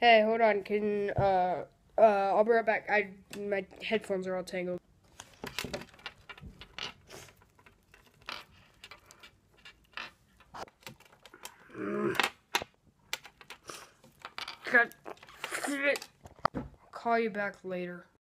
Hey, hold on. I'll be right back. My headphones are all tangled. God. I'll call you back later.